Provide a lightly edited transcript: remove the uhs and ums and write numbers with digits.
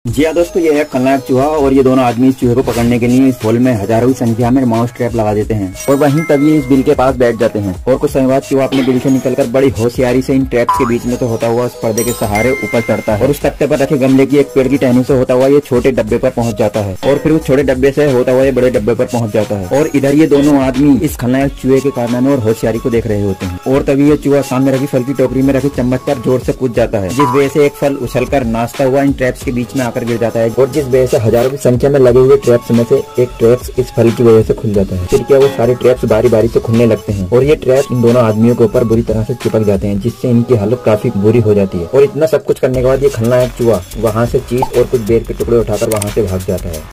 जी हाँ दोस्तों, ये है खलनायक चूहा और ये दोनों आदमी इस चूहे को पकड़ने के लिए इस होल में हजारों की संख्या में माउस ट्रैप लगा देते हैं और वहीं तभी इस बिल के पास बैठ जाते हैं। और कुछ समय बाद चूहा अपने बिल से निकलकर बड़ी होशियारी से इन ट्रैप्स के बीच में तो होता हुआ उस पर्दे के सहारे ऊपर चढ़ता है और उस तख्ते पर रखे गमले की एक पेड़ की टहनी से होता हुआ ये छोटे डब्बे पर पहुंच जाता है और फिर उस छोटे डब्बे से होता हुआ ये बड़े डब्बे पर पहुंच जाता है। और इधर ये दोनों आदमी इस खलनायक चूहे के कारनामे और होशियारी को देख रहे होते हैं और तभी ये चूहा सामने रखी फल की टोकरी में रखी चम्मच पर जोर से कूद जाता है, जिस वजह से एक फल उछलकर नाचता हुआ इन ट्रैप्स के बीच में आकर गिर जाता है और जिस वजह से हजारों की संख्या में लगे हुए ट्रैप्स में से एक ट्रैप्स इस फल की वजह से खुल जाता है। फिर क्या वो सारे ट्रैप्स बारी बारी से खुलने लगते हैं और ये ट्रैप्स इन दोनों आदमियों के ऊपर बुरी तरह से चिपक जाते हैं, जिससे इनकी हालत काफी बुरी हो जाती है। और इतना सब कुछ करने के बाद ये खलनायक चूहा वहाँ से चीज और कुछ बेर के टुकड़े उठाकर वहाँ से भाग जाता है।